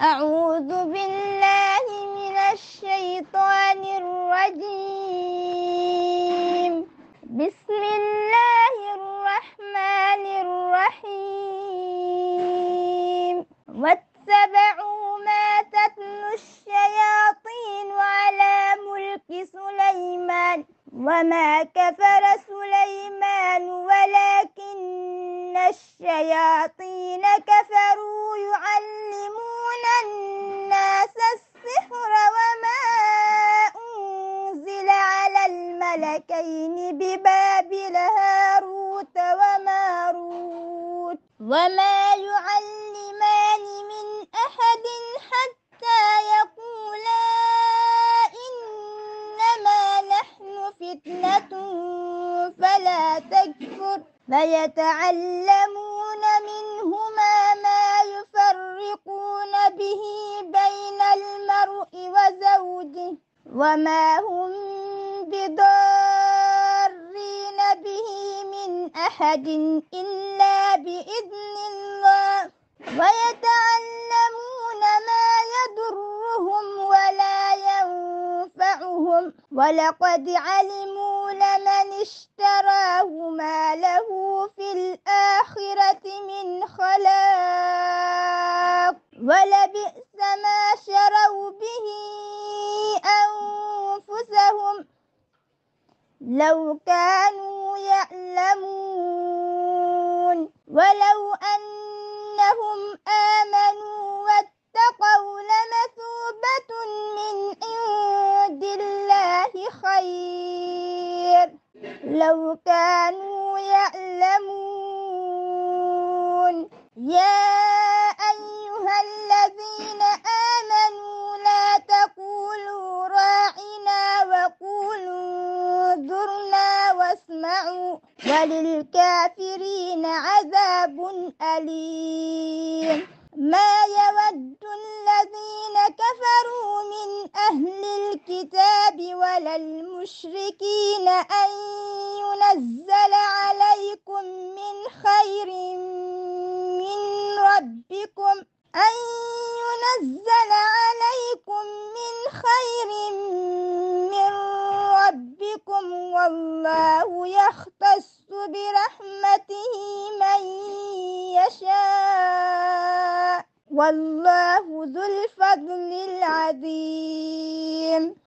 أعوذ بالله من الشيطان الرجيم. بسم الله الرحمن الرحيم. واتبعوا ما تتلو الشياطين على ملك سليمان وما كفر سليمان ولكن الشياطين كفروا يعلمون الناس السحر وما أنزل على الملكين ببابل هاروت وماروت وما يعلمان من أحد حتى يقولا إنما نحن فتنة فلا تكفر فيتعلمون منهما ما يفرقون به بين المرء وزوجه وما هم بضارين به من أحد إلا بإذن الله ويتعلمون ما يضرهم ولا ينفعهم ولقد علموا لمن اشتراه ما له في الآخرة من خلاق ولبئس ما شروا به أنفسهم لو كانوا يعلمون ولو أنهم آمنوا واتقوا لمثوبة من عند الله خير لو كانوا يعلمون. يا أيها الذين آمنوا لا تقولوا راعنا وقولوا انظرنا واسمعوا وللكافرين عذاب أليم. ما يود الذين كفروا من أهل الكتاب ولا المشركين أن ينزل عليكم من خير من ربكم والله يختص برحمته من يشاء والله ذو الفضل العظيم.